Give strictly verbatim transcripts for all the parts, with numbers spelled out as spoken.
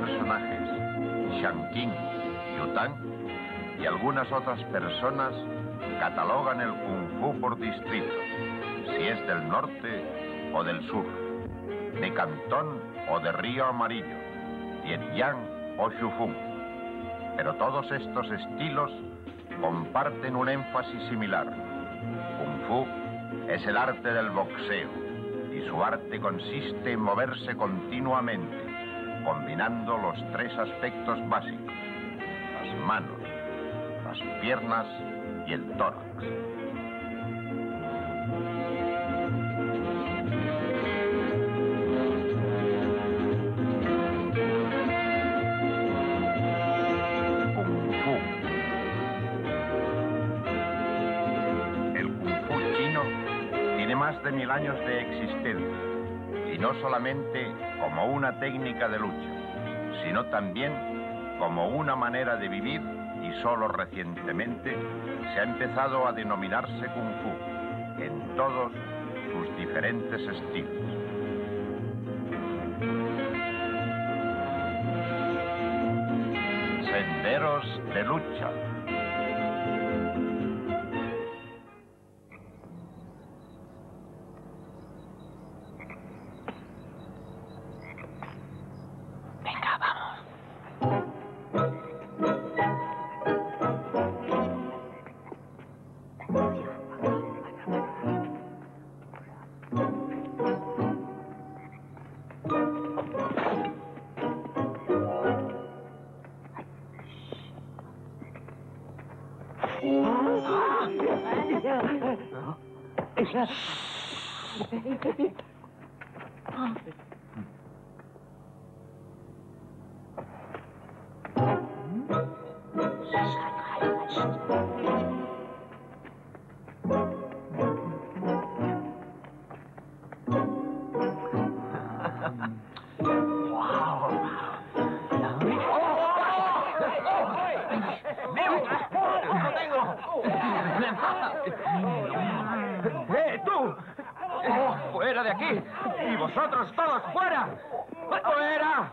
personajes, Shanking, Yutang y algunas otras personas, catalogan el Kung Fu por distritos, si es del norte o del sur, de Cantón o de Río Amarillo, Lianyang o Shufeng. Pero todos estos estilos comparten un énfasis similar. Kung Fu es el arte del boxeo y su arte consiste en moverse continuamente, combinando los tres aspectos básicos: las manos, las piernas y el tórax. Más de mil años de existencia, y no solamente como una técnica de lucha, sino también como una manera de vivir, y solo recientemente se ha empezado a denominarse Kung Fu en todos sus diferentes estilos. Senderos de lucha. ¡Eh, tú! Oh, ¡fuera de aquí! ¡Y vosotros todos fuera! ¡Fuera!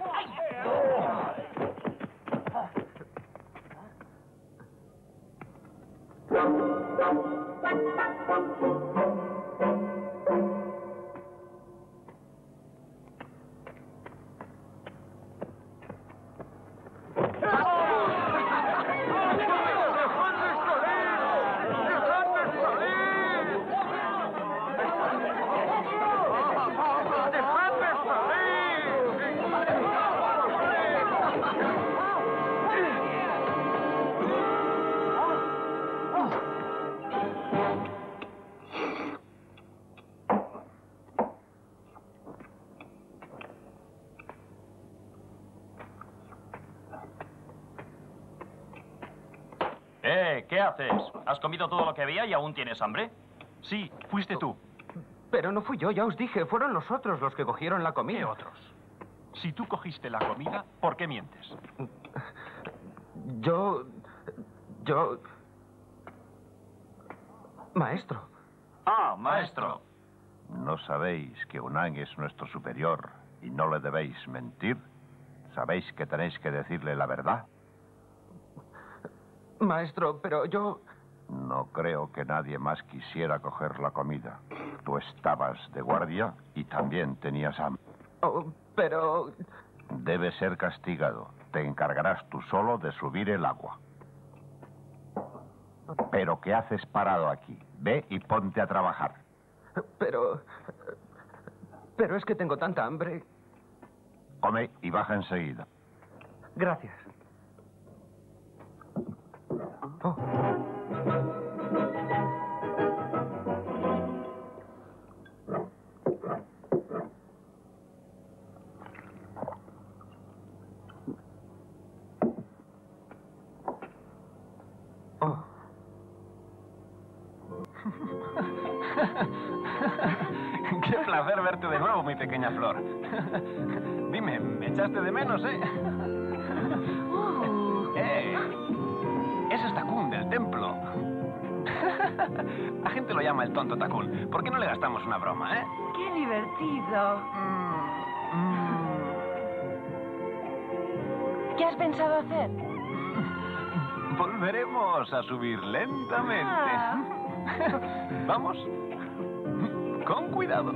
Eh, ¿qué haces? ¿Has comido todo lo que había y aún tienes hambre? Sí, fuiste tú. Pero no fui yo, ya os dije. Fueron los otros los que cogieron la comida. ¿Qué otros? Si tú cogiste la comida, ¿por qué mientes? Yo... Yo... Maestro. Ah, maestro. ¿No sabéis que Unang es nuestro superior y no le debéis mentir? ¿Sabéis que tenéis que decirle la verdad? Maestro, pero yo... No creo que nadie más quisiera coger la comida. Tú estabas de guardia y también tenías hambre. Oh, pero... Debes ser castigado. Te encargarás tú solo de subir el agua. ¿Pero qué haces parado aquí? Ve y ponte a trabajar. Pero... Pero es que tengo tanta hambre. Come y baja enseguida. Gracias. Oh. Oh. Qué placer verte de nuevo, mi pequeña flor. Dime, ¿me echaste de menos, eh? ¡Eh! Ese es Takun del templo. La gente lo llama el tonto Takun. ¿Por qué no le gastamos una broma, eh? ¡Qué divertido! Mm, mm. has pensado hacer? Volveremos a subir lentamente. Ah. Vamos. Con cuidado.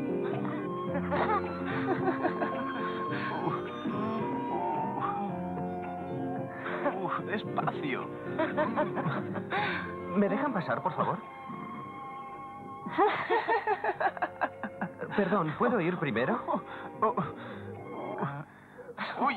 Uf, despacio. ¿Me dejan pasar, por favor? Perdón, ¿puedo ir primero? Uy.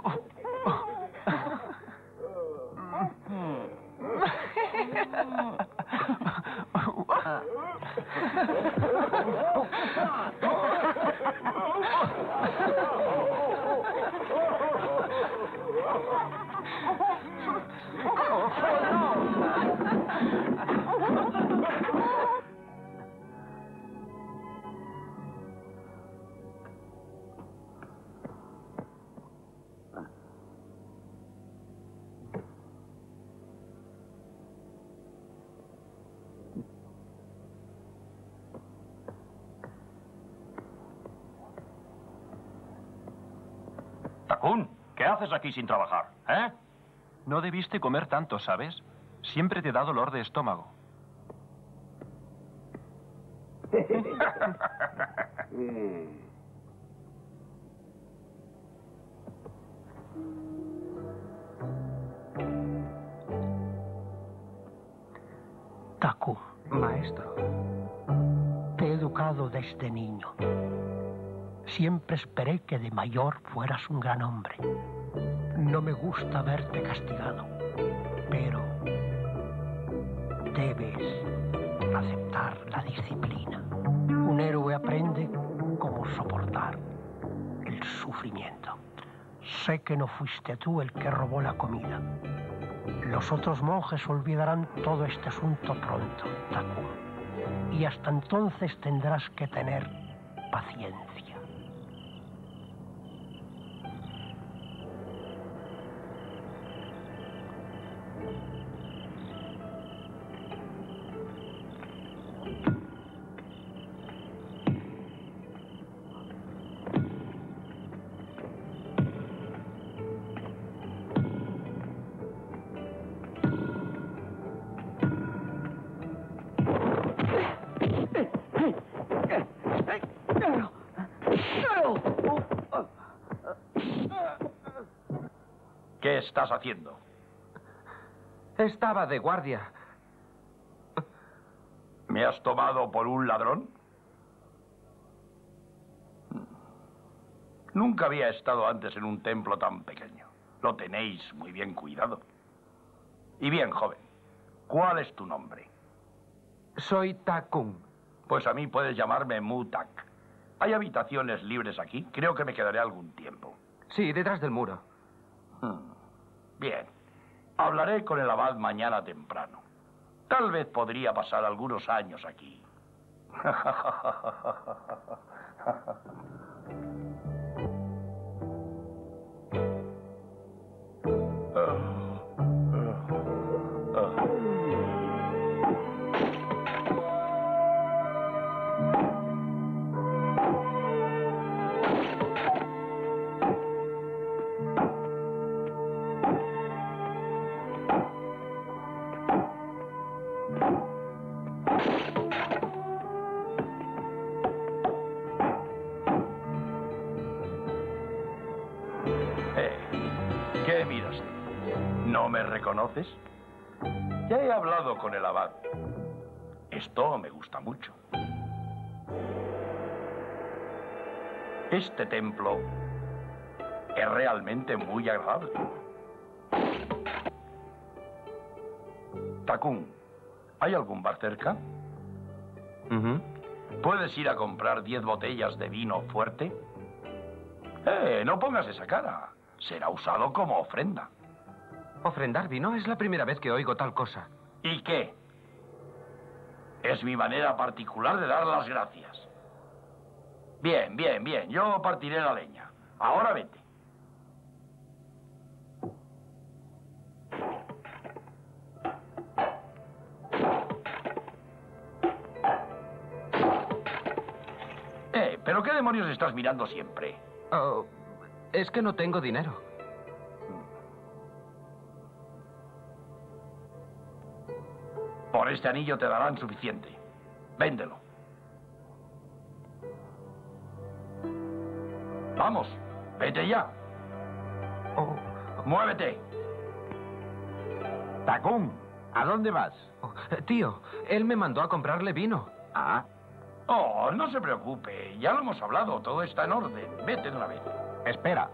Takun, ¿qué haces aquí sin trabajar, eh? No debiste comer tanto, ¿sabes? Siempre te da dolor de estómago. Takun, Maestro. te he educado desde niño. Siempre esperé que de mayor fueras un gran hombre. No me gusta verte castigado, pero debes aceptar la disciplina. Un héroe aprende cómo soportar el sufrimiento. Sé que no fuiste tú el que robó la comida. Los otros monjes olvidarán todo este asunto pronto, Takun. Y hasta entonces tendrás que tener paciencia. ¿Qué estás haciendo? Estaba de guardia. ¿Me has tomado por un ladrón? Nunca había estado antes en un templo tan pequeño. Lo tenéis muy bien cuidado. Y bien, joven, ¿cuál es tu nombre? Soy Takun. Pues a mí puedes llamarme Mutak. ¿Hay habitaciones libres aquí? Creo que me quedaré algún tiempo. Sí, detrás del muro. Hmm. Bien. Hablaré con el abad mañana temprano. Tal vez podría pasar algunos años aquí. ¿Qué miras? ¿No me reconoces? Ya he hablado con el abad. Esto me gusta mucho. Este templo es realmente muy agradable. Takun, ¿hay algún bar cerca? Uh-huh. ¿Puedes ir a comprar diez botellas de vino fuerte? Eh, no pongas esa cara. Será usado como ofrenda. ¿Ofrendar vino? Es la primera vez que oigo tal cosa. ¿Y qué? Es mi manera particular de dar las gracias. Bien, bien, bien. Yo partiré la leña. Ahora vete. Eh, ¿pero qué demonios estás mirando siempre? Oh, es que no tengo dinero. Por este anillo te darán suficiente. Véndelo. Vamos, vete ya. Oh, Muévete. Takún, ¿a dónde vas? Oh, tío, él me mandó a comprarle vino. Ah, Oh, no se preocupe. Ya lo hemos hablado. Todo está en orden. Vete de una vez. espera.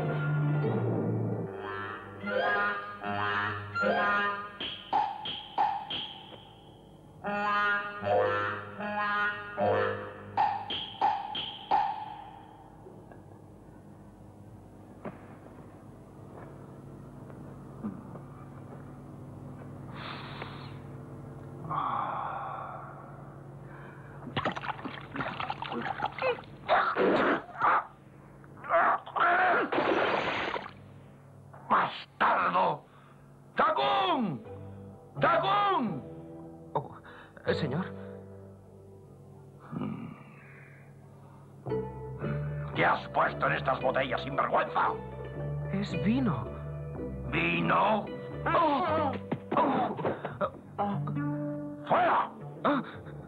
¡Bastardo! ¡Takún! ¡Takún! Oh, eh, señor. ¿Qué has puesto en estas botellas, sinvergüenza? Es vino. ¿Vino? Oh, oh, ¡Fuera! ah.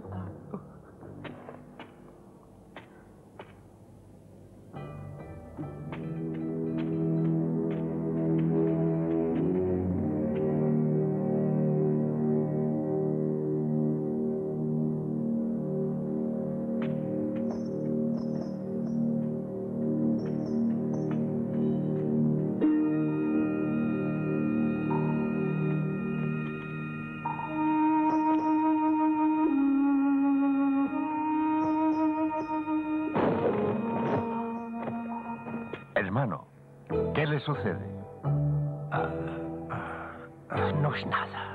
Hermano, ¿qué le sucede? ah, ah, no es nada.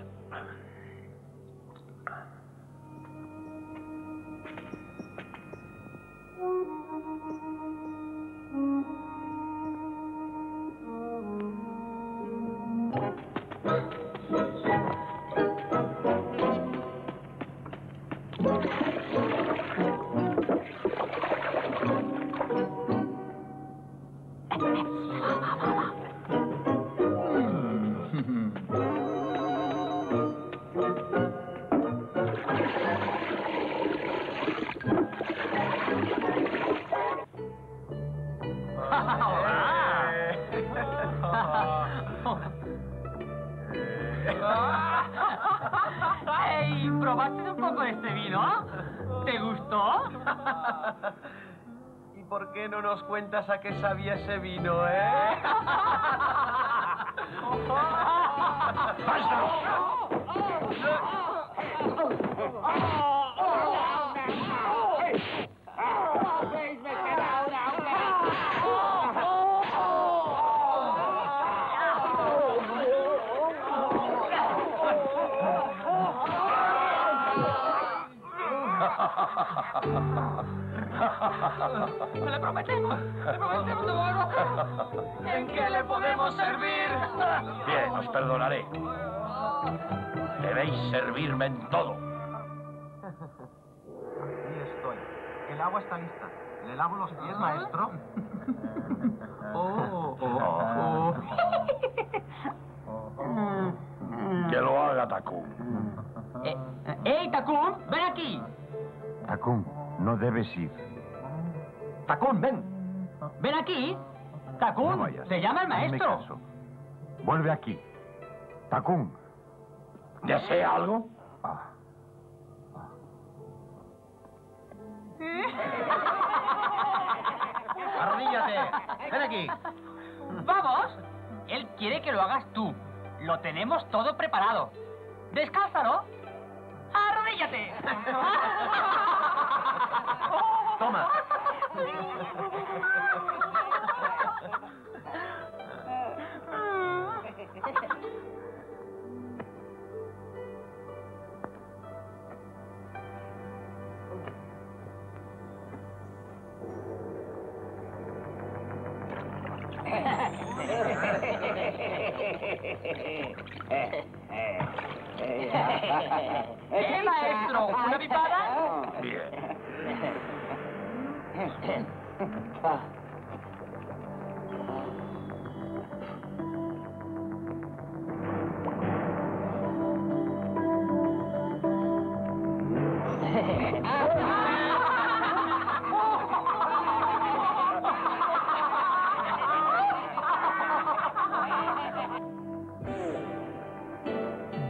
¡Ey! ¿Probaste un poco de este vino? ¿Te gustó? ¿Y por qué no nos cuentas a qué sabía ese vino, eh? ¡Le prometemos! ¡Le prometemos, no! ¿En qué le podemos servir? Bien, os perdonaré. Debéis servirme en todo. Aquí estoy. El agua está lista. ¿Le lavo los pies, maestro? Oh, oh, oh. Que lo haga Takún. Eh, ¡Ey, Takún! ¡Ven aquí! Takún, no debes ir. Takún, ven. ¡Ven aquí! No ¡Takún! vayas. ¡Te llama el Hazme maestro! caso. Vuelve aquí. Takún. ¿Desea algo? Ah, Arrodíllate. Ven aquí. ¡Vamos! Él quiere que lo hagas tú. Lo tenemos todo preparado. ¡Descálzalo! ¡Arrodíllate! Toma. ¿Qué, maestro? ¿Una pipada? Bien.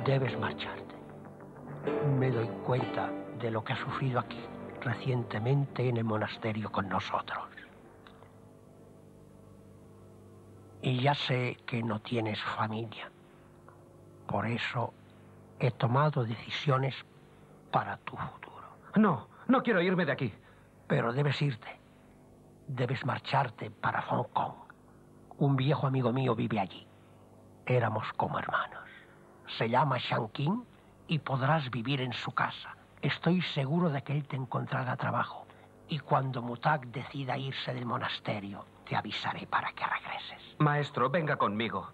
Debes marcharte. Me doy cuenta de lo que has sufrido aquí recientemente en el monasterio con nosotros. Y ya sé que no tienes familia. Por eso he tomado decisiones para tu futuro. No, no quiero irme de aquí. Pero debes irte. Debes marcharte para Hong Kong. Un viejo amigo mío vive allí. Éramos como hermanos. Se llama Shanking y podrás vivir en su casa. Estoy seguro de que él te encontrará trabajo. Y cuando Mutak decida irse del monasterio, te avisaré para que regreses. Maestro, venga conmigo.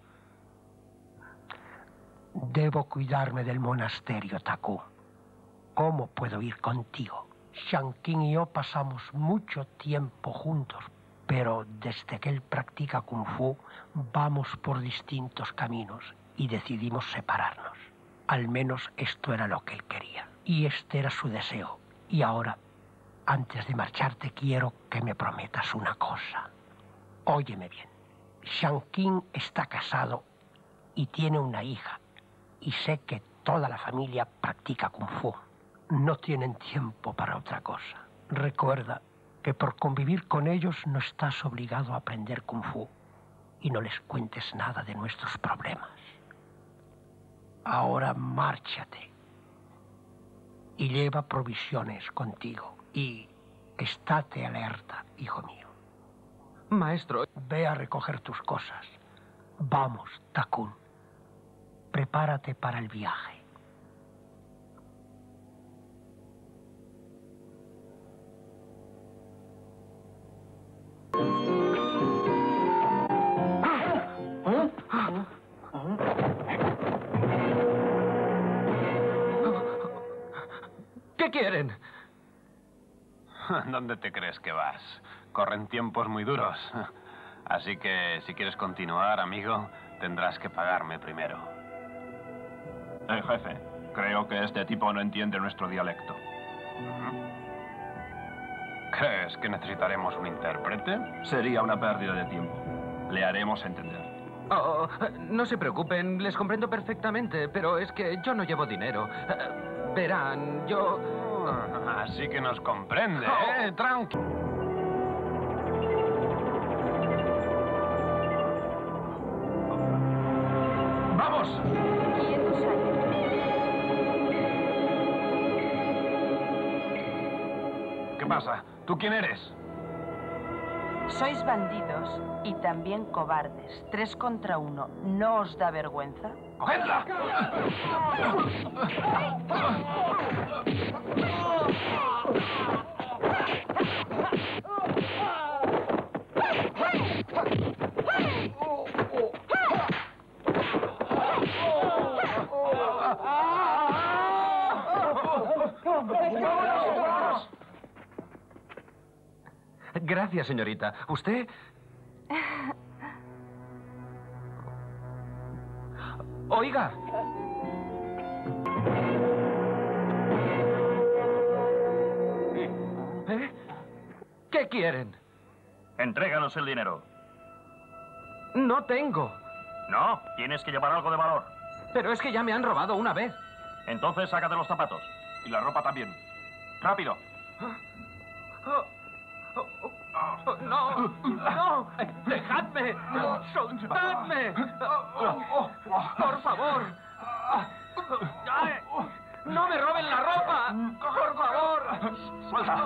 Debo cuidarme del monasterio, Taku. ¿Cómo puedo ir contigo? Shanking y yo pasamos mucho tiempo juntos, pero desde que él practica Kung Fu, vamos por distintos caminos y decidimos separarnos. Al menos esto era lo que él quería. Y este era su deseo. Y ahora, antes de marcharte, quiero que me prometas una cosa. Óyeme bien. Shanking está casado y tiene una hija. Y sé que toda la familia practica Kung Fu. No tienen tiempo para otra cosa. Recuerda que por convivir con ellos no estás obligado a aprender Kung Fu. Y no les cuentes nada de nuestros problemas. Ahora márchate. Y lleva provisiones contigo. Y estate alerta, hijo mío. Maestro. Ve a recoger tus cosas. Vamos, Takun. Prepárate para el viaje. ¿Qué quieren? ¿Dónde te crees que vas? Corren tiempos muy duros. Así que si quieres continuar, amigo, tendrás que pagarme primero. Eh, jefe, creo que este tipo no entiende nuestro dialecto. ¿Crees que necesitaremos un intérprete? Sería una pérdida de tiempo. Le haremos entender. Oh, no se preocupen, les comprendo perfectamente, pero es que yo no llevo dinero. Verán, yo... Así que nos comprende, ¿eh? Tranquilo. ¡Vamos! quinientos años. ¿Qué pasa? ¿Tú quién eres? Sois bandidos y también cobardes. Tres contra uno. ¿No os da vergüenza? ¡Cogedla! Gracias, señorita. ¿Usted? Oiga. ¿Eh? ¿Qué quieren? Entréganos el dinero. No tengo. No, tienes que llevar algo de valor. Pero es que ya me han robado una vez. Entonces sácate los zapatos. Y la ropa también. ¡Rápido! No, no, dejadme, soltadme, por favor. No me roben la ropa, por favor. ¡Suelta!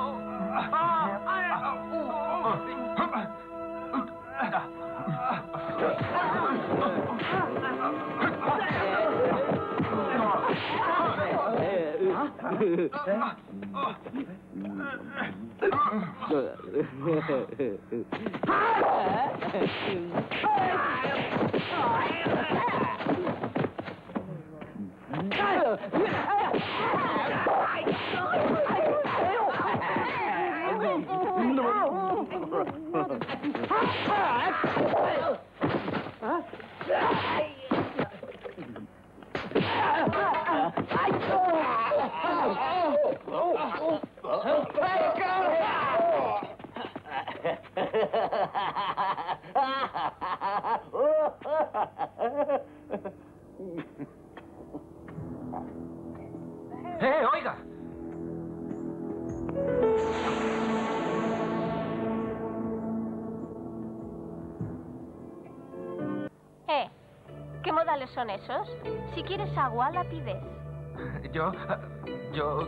Eh, ¿qué modales son esos? Si quieres agua, la pides. Yo... yo...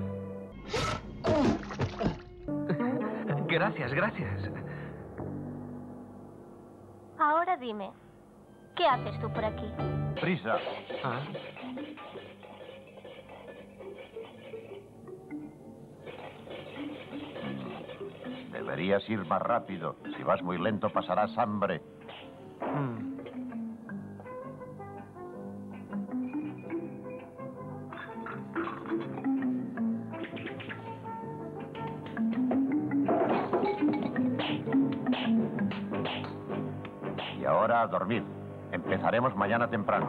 Gracias, gracias. Ahora dime, ¿qué haces tú por aquí? Prisa. ¿Ah? Deberías ir más rápido. Si vas muy lento pasarás hambre. Mm. Y ahora a dormir. Empezaremos mañana temprano.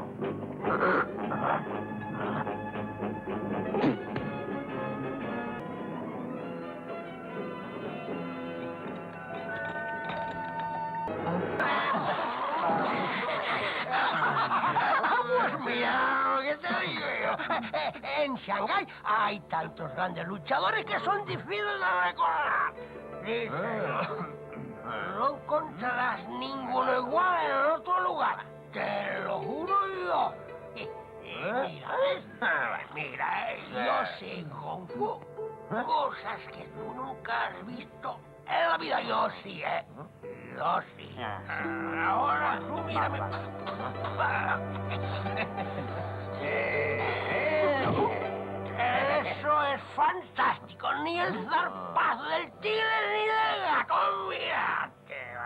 Pues mira, ¿qué te digo yo? En Shanghái hay tantos grandes luchadores que son difíciles de recordar. Dice, no encontrarás ninguno igual en otro lugar. Te lo juro yo. Mira, ¿ves? Mira, yo sé Kung Fu. Cosas que tú nunca has visto en la vida. Yo sí, ¿eh? Yo sí. Ahora tú mírame. Eso es fantástico. Ni el zarpazo del tigre ni del gato. Mira, te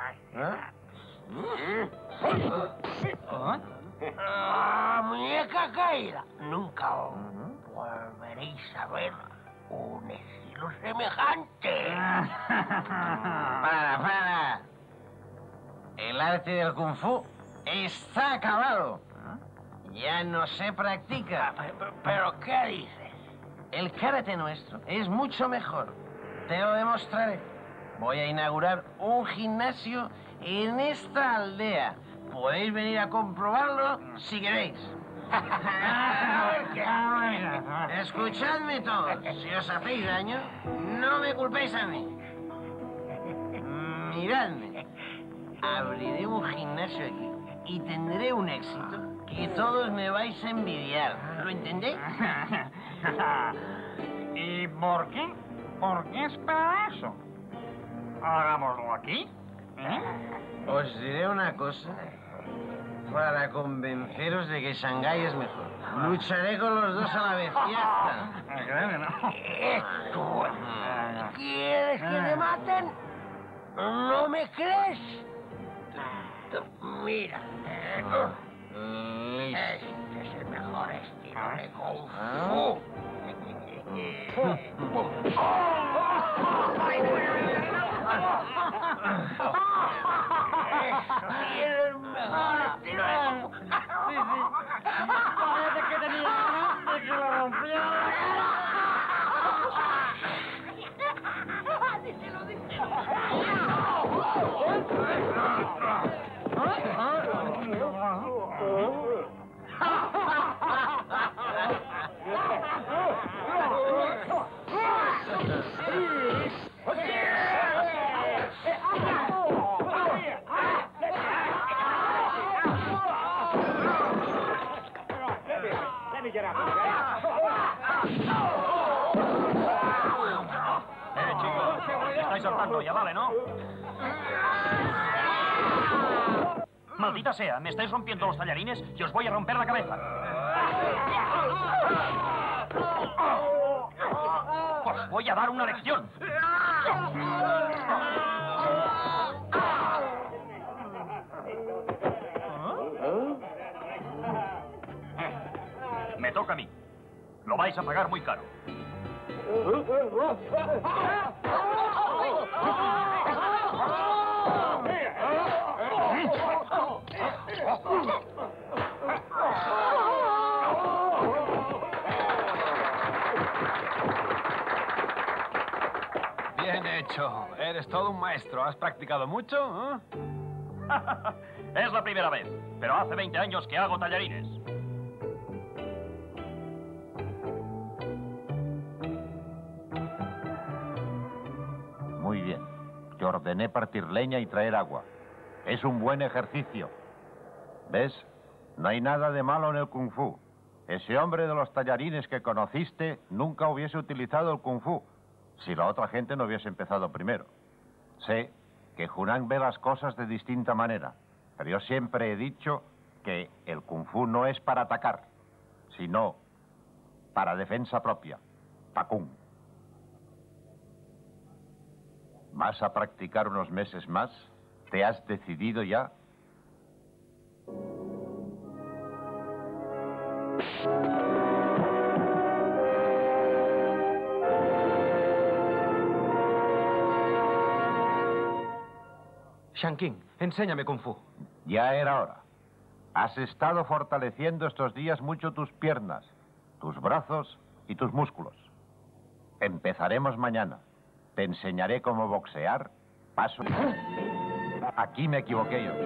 vas. Ah, muñeca caída. Nunca volveréis a ver un estilo semejante. Para, para. El arte del Kung Fu está acabado. Ya no se practica. ¿Pero qué dices? El karate nuestro es mucho mejor. Te lo demostraré. Voy a inaugurar un gimnasio en esta aldea. Podéis venir a comprobarlo si queréis. Escuchadme todos. Si os hacéis daño, no me culpéis a mí. Miradme. Abriré un gimnasio aquí y tendré un éxito que todos me vais a envidiar. ¿Lo entendéis? ¿Y por qué? ¿Por qué espera eso? Hagámoslo aquí, ¿eh? Os diré una cosa para convenceros de que Shanghái es mejor. Lucharé con los dos a la vez. Ya está. ¿Tú quieres que te maten? ¿No me crees? Mira. Este es el mejor estilo de Kung Fu. Eso sí es el mejor estilo de Kung Fu. Sí, sí. Parece que tenía ganas de que lo rompiera. Díselo, díselo. Eh, chicos, estáis saltando, ya vale, ¿no? Maldita sea, me estáis rompiendo los tallarines y os voy a romper la cabeza. Os voy a dar una lección. Me toca a mí. Lo vais a pagar muy caro. Bien hecho. Eres todo un maestro. ¿Has practicado mucho? ¿Eh? Es la primera vez, pero hace veinte años que hago tallarines. Muy bien. Te ordené partir leña y traer agua. Es un buen ejercicio. ¿Ves? No hay nada de malo en el Kung Fu. Ese hombre de los tallarines que conociste nunca hubiese utilizado el Kung Fu si la otra gente no hubiese empezado primero. Sé que Hunan ve las cosas de distinta manera, pero yo siempre he dicho que el Kung Fu no es para atacar, sino para defensa propia. Takung. ¿Vas a practicar unos meses más? ¿Te has decidido ya? Shanking, enséñame Kung Fu. Ya era hora. Has estado fortaleciendo estos días mucho tus piernas, tus brazos y tus músculos. Empezaremos mañana. Te enseñaré cómo boxear, paso... Aquí me equivoqué yo.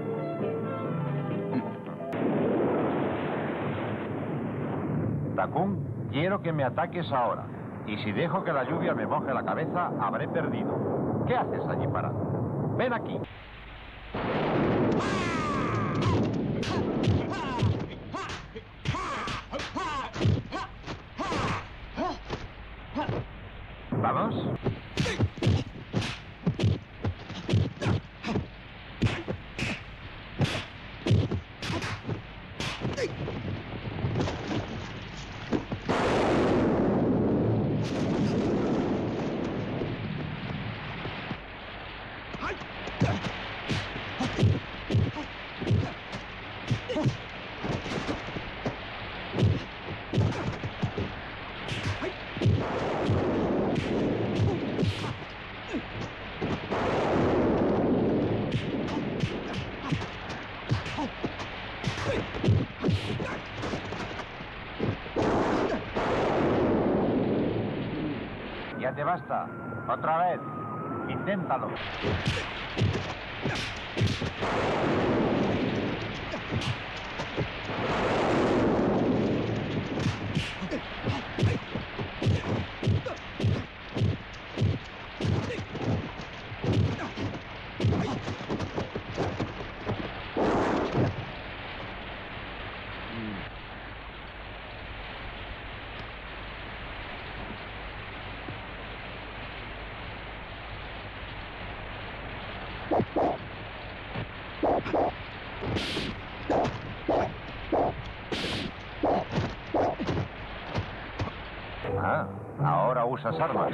Takung, quiero que me ataques ahora. Y si dejo que la lluvia me moje la cabeza, habré perdido. ¿Qué haces allí parado? Ven aquí. ¿Vamos? Ya te basta. Otra vez. Inténtalo. Ah, ahora usas armas.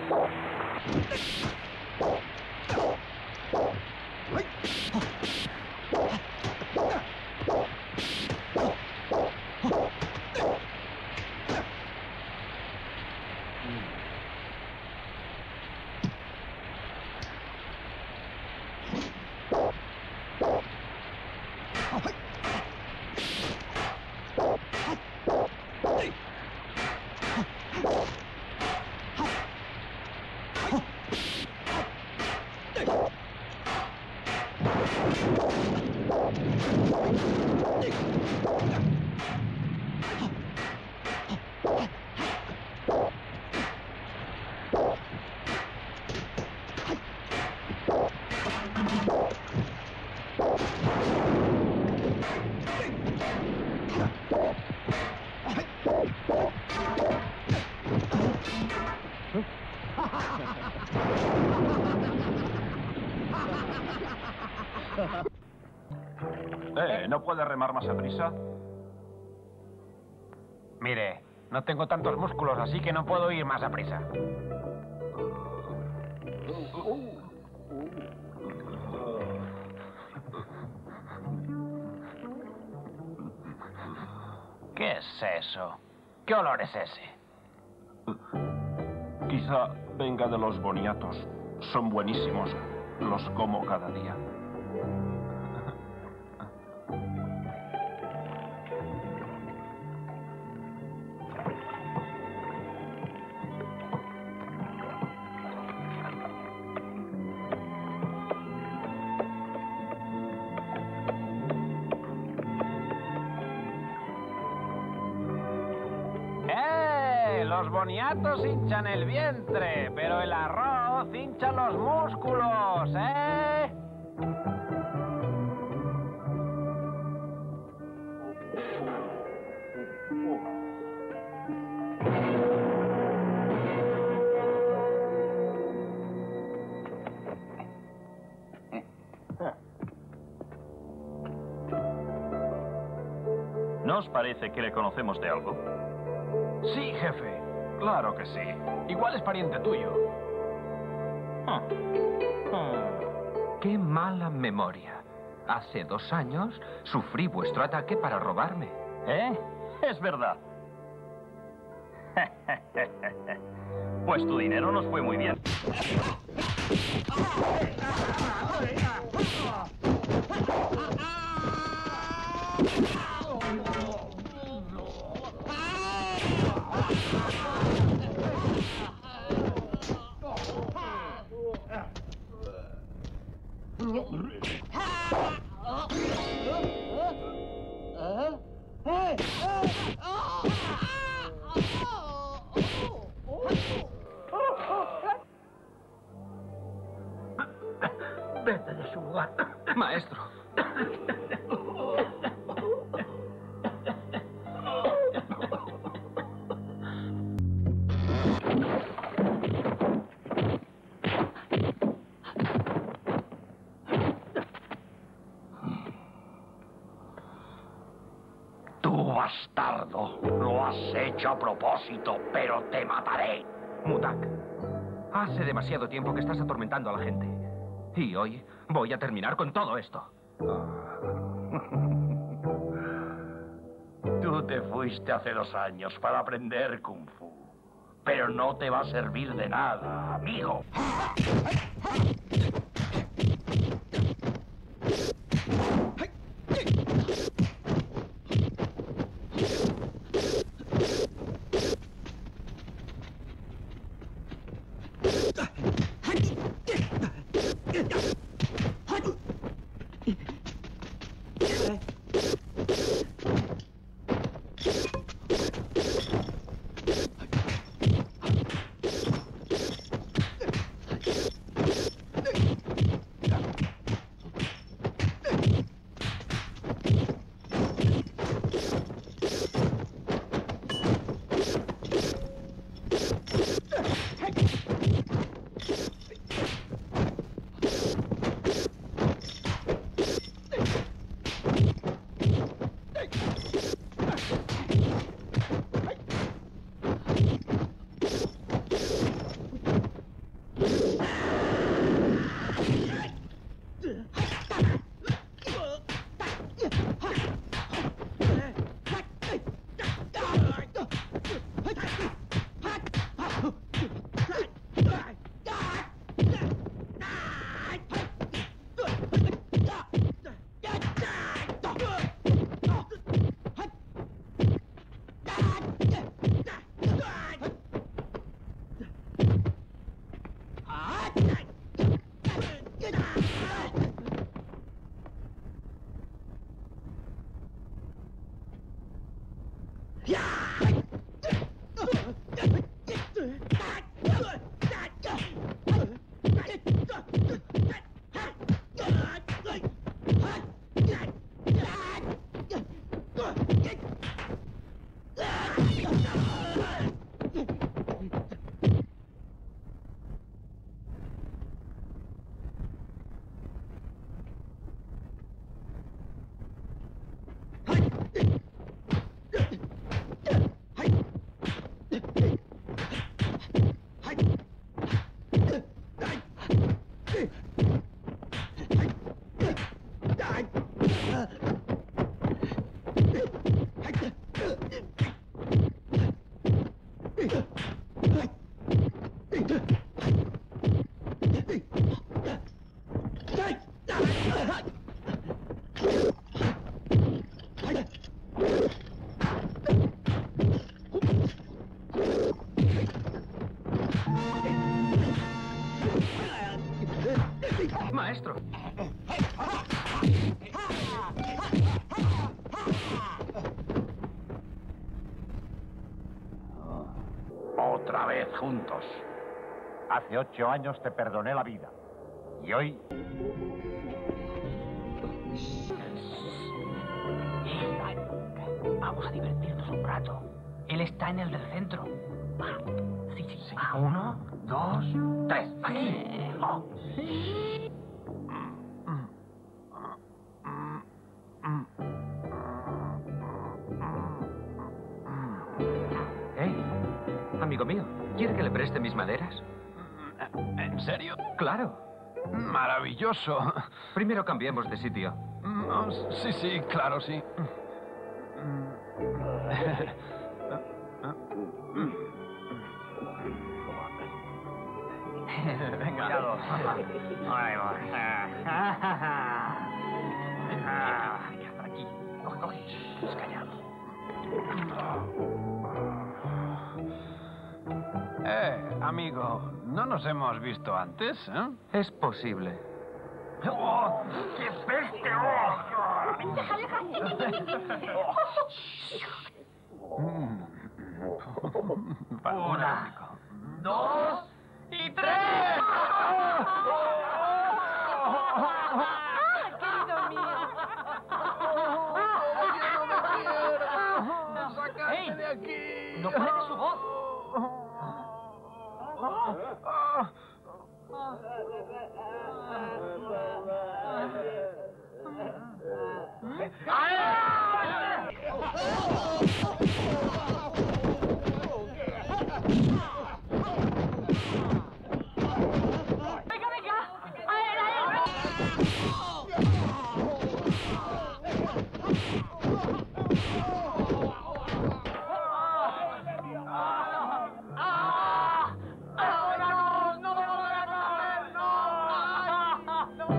Eh, ¿no puede remar más a prisa? Mire, no tengo tantos músculos, así que no puedo ir más a prisa. ¿Qué es eso? ¿Qué olor es ese? Quizá venga de los boniatos. Son buenísimos. Los como cada día. Los boniatos hinchan el vientre, pero el arroz hincha los músculos, ¿eh? ¿No os parece que le conocemos de algo? Sí, jefe. Claro que sí. Igual es pariente tuyo. Ah. Qué mala memoria. Hace dos años sufrí vuestro ataque para robarme. ¿Eh? Es verdad. Pues tu dinero nos fue muy bien. Vete de su lugar. Maestro. Tú, bastardo, lo has hecho a propósito, pero te mataré. Mutak, hace demasiado tiempo que estás atormentando a la gente. Y hoy voy a terminar con todo esto. Tú te fuiste hace dos años para aprender Kung Fu. Pero no te va a servir de nada, amigo. Maestro. Otra vez juntos. Hace ocho años te perdoné la vida. Y hoy... Vamos a divertirnos un rato. Él está en el del centro. Sí, sí, sí. Uno, dos, tres. Aquí. Oh. amigo mío. ¿Quiere que le preste mis maderas? ¿En serio? Claro. Maravilloso. Primero cambiemos de sitio. Oh, sí, sí, claro, sí. Venga. Ahí va. Por aquí. Coge, coge. Pues callado. Eh, amigo, ¿no nos hemos visto antes, eh? Es posible. ¡Oh! ¡Qué peste! ¡Oh! Déjale, Una, dos y tres. ¡Querido mío! ¡Oye, no me quieras! ¡Sácame ¡Ey! de aquí! ¡No puede su voz! ¡Venga, venga! ¡A él, a él! ¡Ahora no! ¡No me voy a comer! ¡No!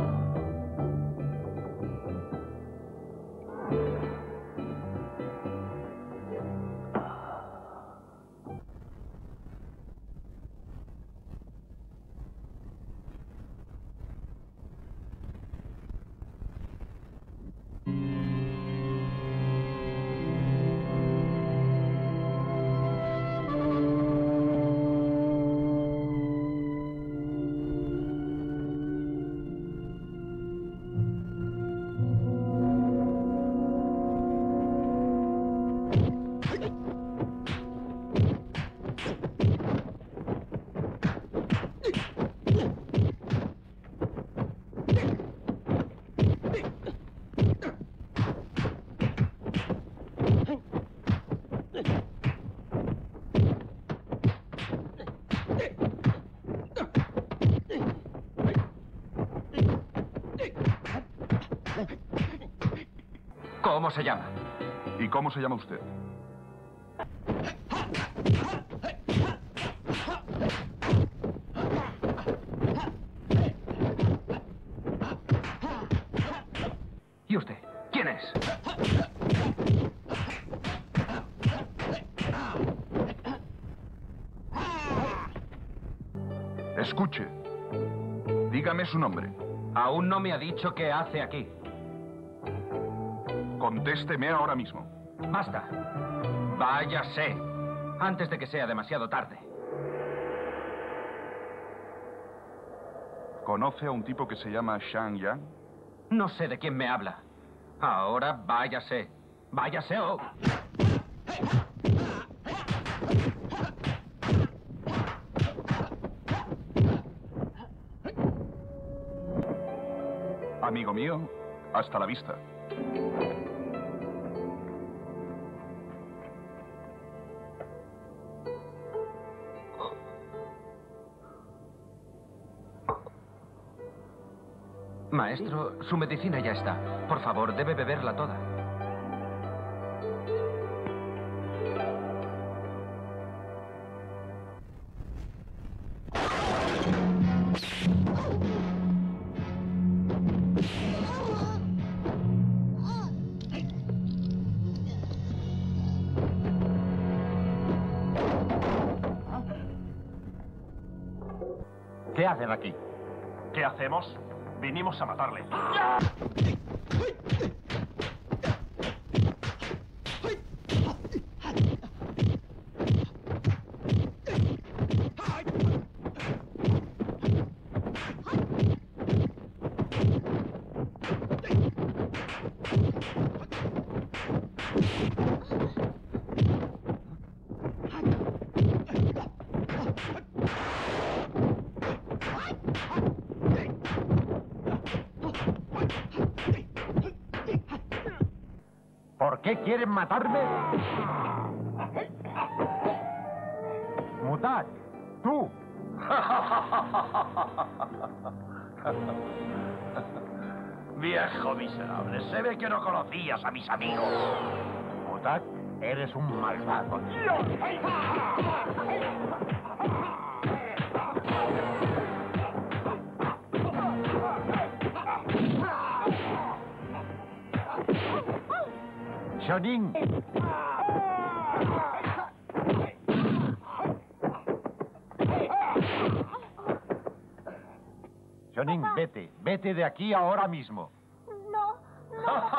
¿Cómo se llama? ¿Y cómo se llama usted? ¿Y usted? ¿Quién es? Escuche. Dígame su nombre. Aún no me ha dicho qué hace aquí. Contésteme ahora mismo. Basta. Váyase. Antes de que sea demasiado tarde. ¿Conoce a un tipo que se llama Shang Yang? No sé de quién me habla. Ahora váyase. Váyase o... Amigo mío, hasta la vista. Maestro, su medicina ya está. Por favor, debe beberla toda. ¿Qué hacen aquí? ¿Qué hacemos? Vinimos a matarle. ¿Por qué quieren matarme? Otak, tú. Viejo miserable, se ve que no conocías a mis amigos. Otak, eres un malvado. Shonin. Shonin, vete, vete de aquí ahora mismo. No, no.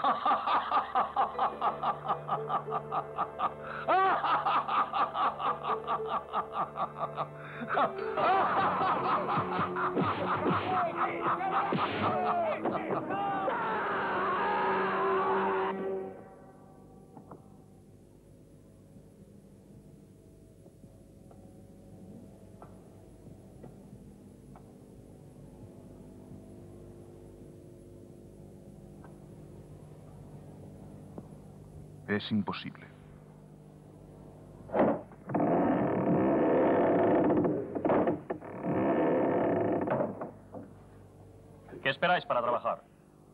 Es imposible. ¿Qué esperáis para trabajar?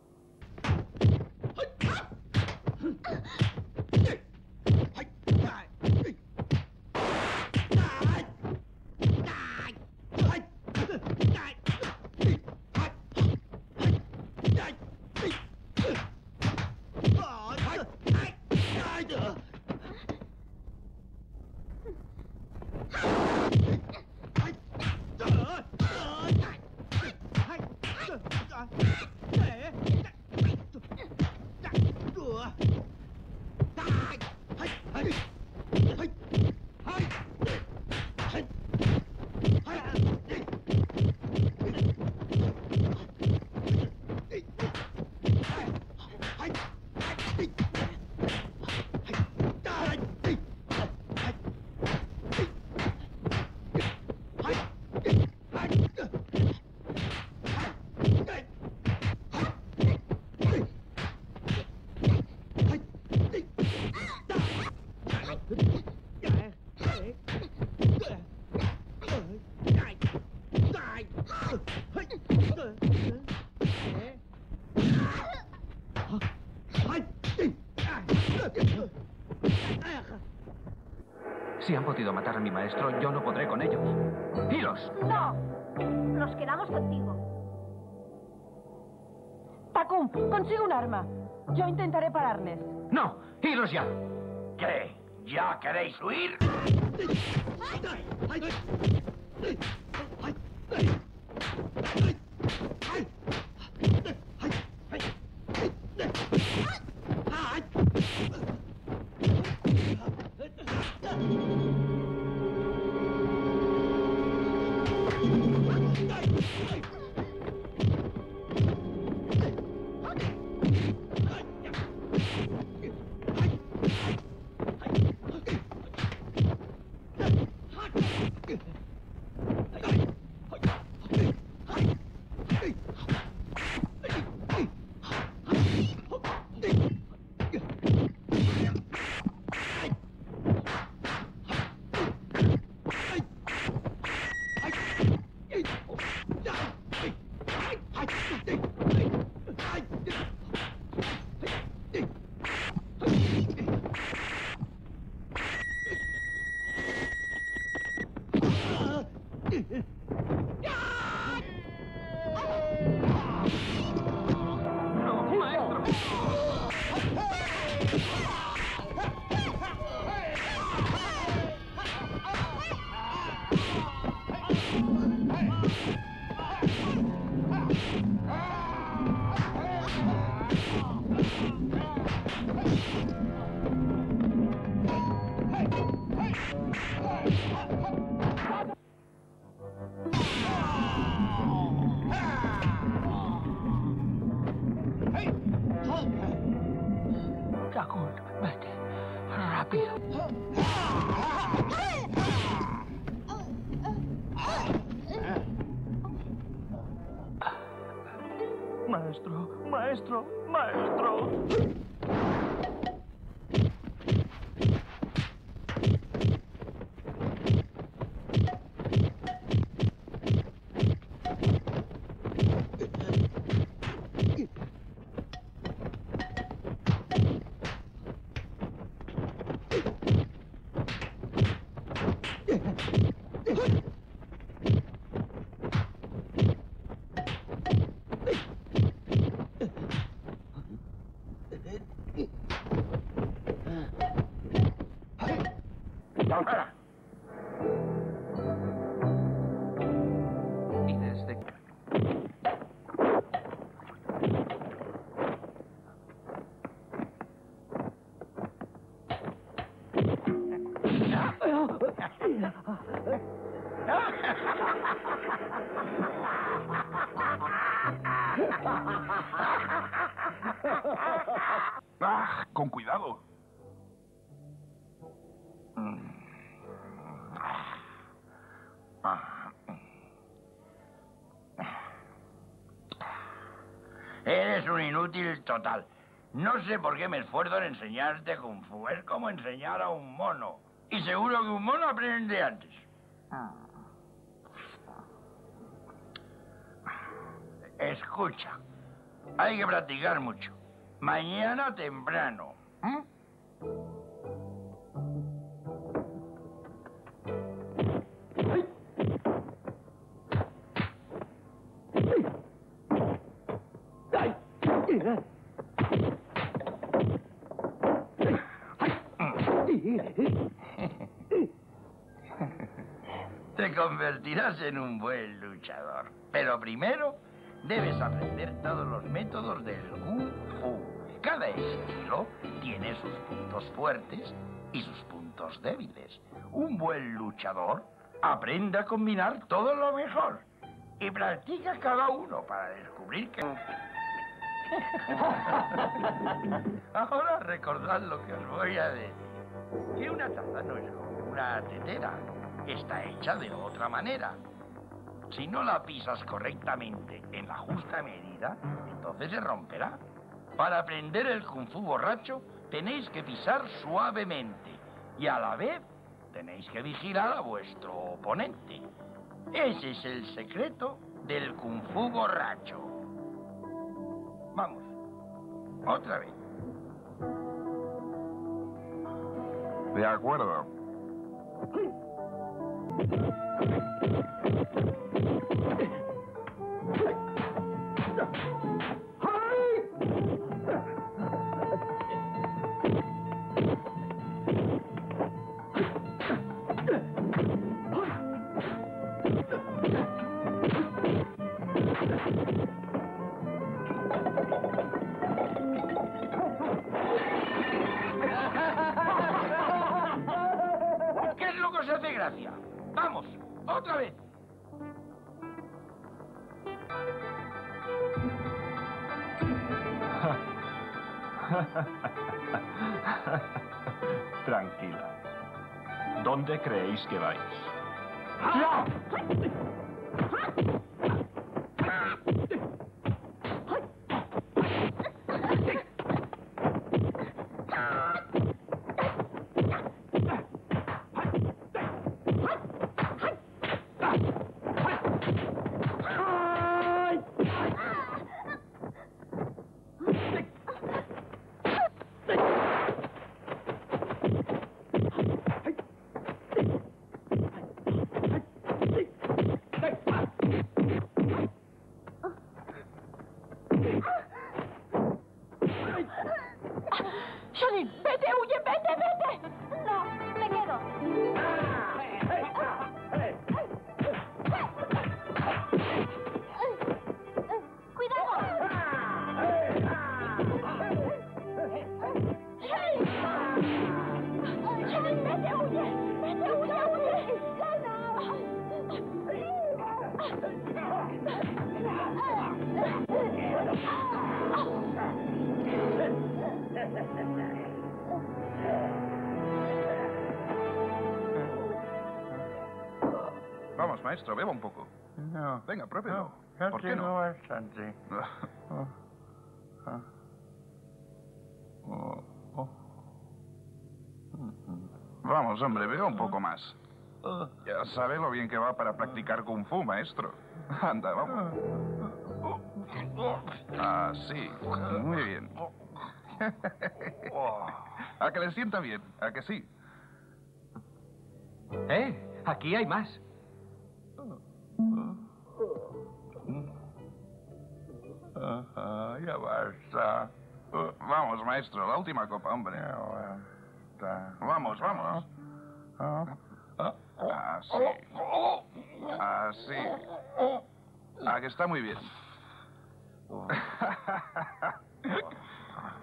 Si han podido matar a mi maestro, yo no podré con ellos. ¡Iros! No. Nos quedamos contigo. Takum, consigue un arma. Yo intentaré pararles. ¡No! ¡Iros ya! ¿Qué? ¿Ya queréis huir? Takun, vete. Rápido. Maestro, maestro, maestro. ¡Ah! Con cuidado. Eres un inútil total. No sé por qué me esfuerzo en enseñarte Kung Fu. Es como enseñar a un mono. Y seguro que un mono aprende antes. Escucha. Hay que practicar mucho. Mañana temprano. ¿Mm? Te convertirás en un buen luchador. Pero primero debes aprender todos los métodos del Kung Fu. Cada estilo tiene sus puntos fuertes y sus puntos débiles. Un buen luchador aprende a combinar todo lo mejor y practica cada uno para descubrir que... Ahora recordad lo que os voy a decir. Que una taza no es como una tetera. Está hecha de otra manera. Si no la pisas correctamente en la justa medida, entonces se romperá. Para aprender el Kung Fu borracho, tenéis que pisar suavemente. Y a la vez, tenéis que vigilar a vuestro oponente. Ese es el secreto del Kung Fu borracho. Vamos. Otra vez. De acuerdo. ¿Qué es lo que os hace gracia? Vamos, otra vez. Tranquila. ¿Dónde creéis que vais? Shaolin, vete, huye, vete, vete. No, me quedo. ¡Cuidado! ¡Shaolin! ¡Shaolin, vete, huye! ¡Vete, huye, huye! Vamos, maestro, beba un poco. No. Venga, pruébelo. Ya ¿Por qué tengo no? bastante. Oh. Ah. Oh. Oh. Vamos, hombre, beba un poco más. Ya sabe lo bien que va para practicar Kung Fu, maestro. Anda, vamos. Ah, sí. Muy bien. ¿A que le sienta bien? ¿A que sí? ¡Eh! Aquí hay más. Ah, ya basta. Uh, vamos, maestro, la última copa, hombre. Vamos, vamos. Así. Así. Ah, que está muy bien.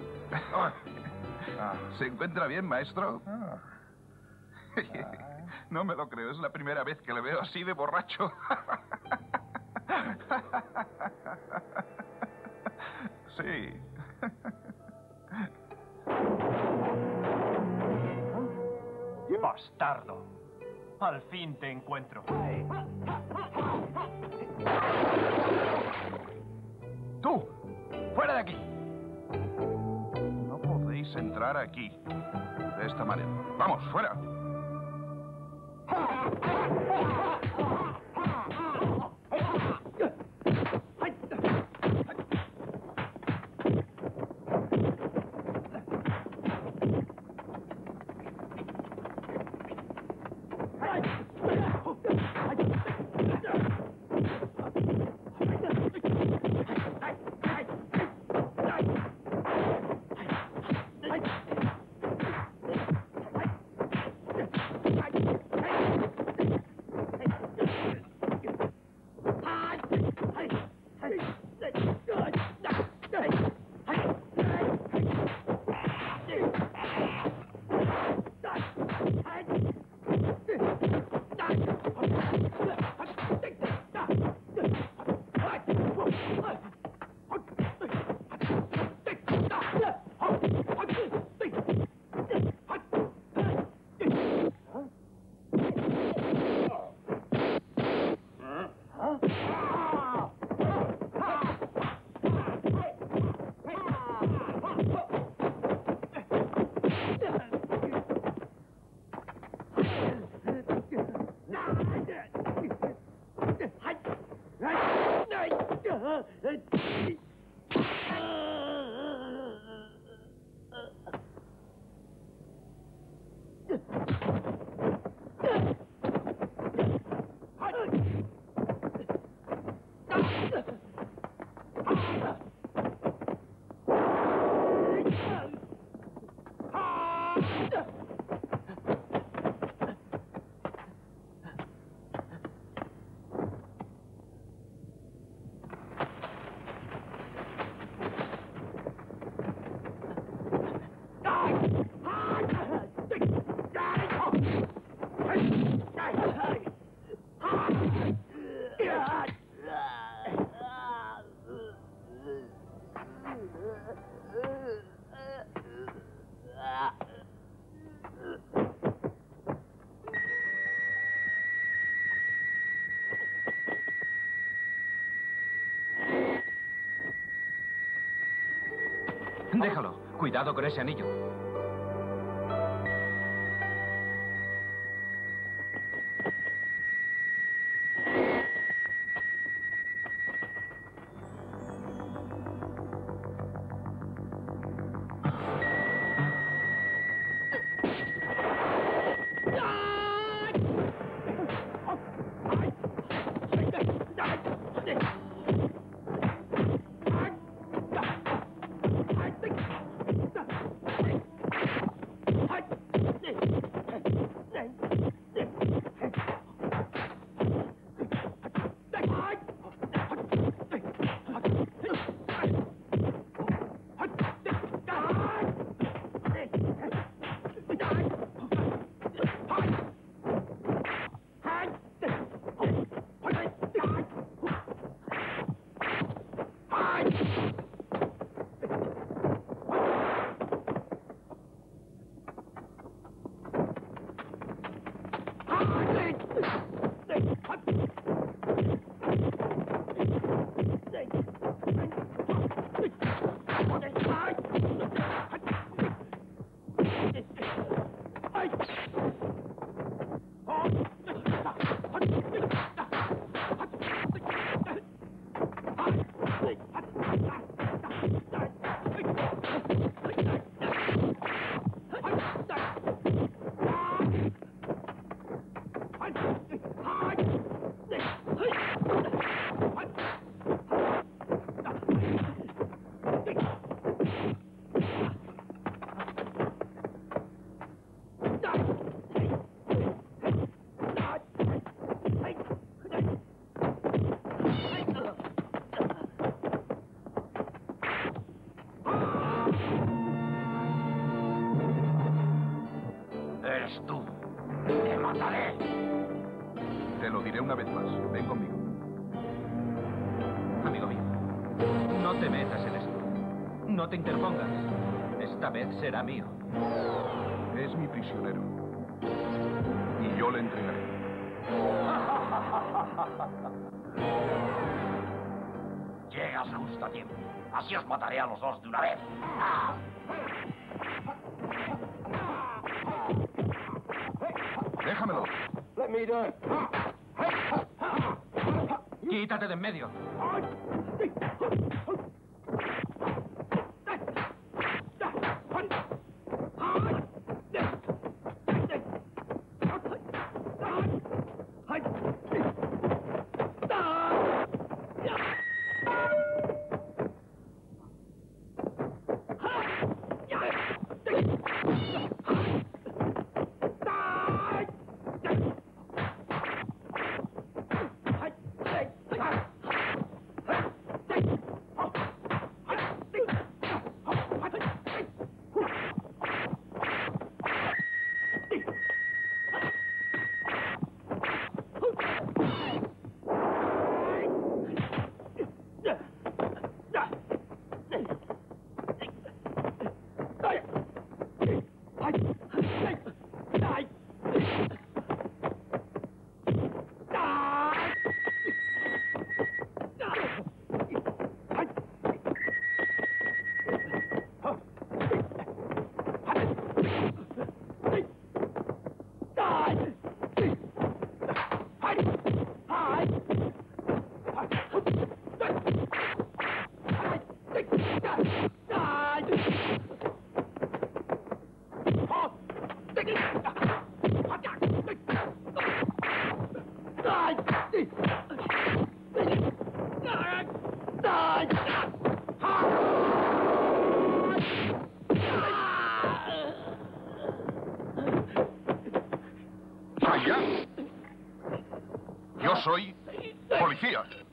¿Se encuentra bien, maestro? No me lo creo, es la primera vez que le veo así de borracho. Sí. Bastardo. Al fin te encuentro. ¡Tú! ¡Fuera de aquí! No podéis entrar aquí. De esta manera. ¡Vamos, fuera! Déjalo. Cuidado con ese anillo. Eres tú. Te mataré. Te lo diré una vez más. Ven conmigo. Amigo mío, no te metas en esto. No te interpongas. Esta vez será mío. Es mi prisionero. Y yo le entregaré. Llegas justo a tiempo. Así os mataré a los dos de una vez. Déjamelo. Quítate de en medio. ¡Allá! Yo soy policía.